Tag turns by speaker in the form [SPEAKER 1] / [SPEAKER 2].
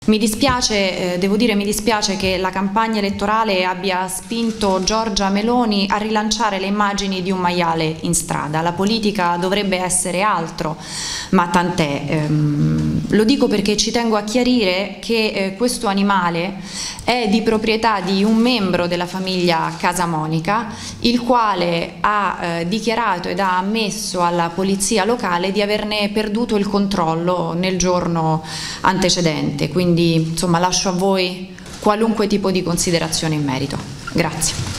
[SPEAKER 1] Mi dispiace, devo dire, mi dispiace che la campagna elettorale abbia spinto Giorgia Meloni a rilanciare le immagini di un maiale in strada. La politica dovrebbe essere altro, ma tant'è. Lo dico perché ci tengo a chiarire che questo animale è di proprietà di un membro della famiglia Casamonica, il quale ha dichiarato ed ha ammesso alla polizia locale di averne perduto il controllo nel giorno antecedente. Quindi insomma lascio a voi qualunque tipo di considerazione in merito. Grazie.